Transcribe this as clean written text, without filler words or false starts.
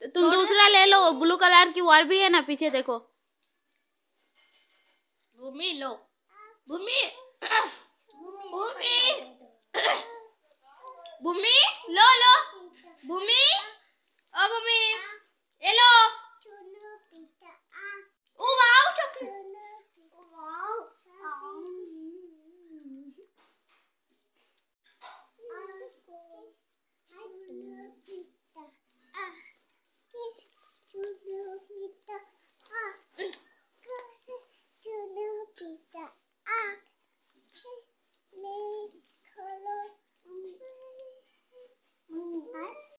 तो तुम दूसरा ले लो, ब्लू कलर की और भी है ना, पीछे देखो। भूमि लो, भूमि